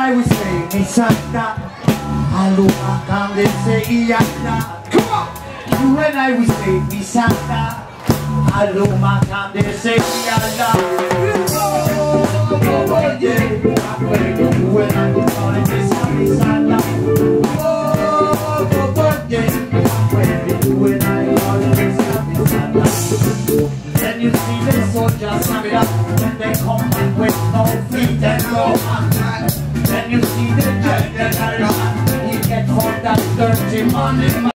I will say mi santa, Aluma Kande say Iyanda. Come on! You and I will say mi santa, Aluma Kande say Iyanda. Oh yeah, you and I will call it mi santa. Oh yeah, you and I call it mi santa. Then you see the soldiers slam it up when they come in with no feet and no hands. Then you see the judge, he get for that dirty money.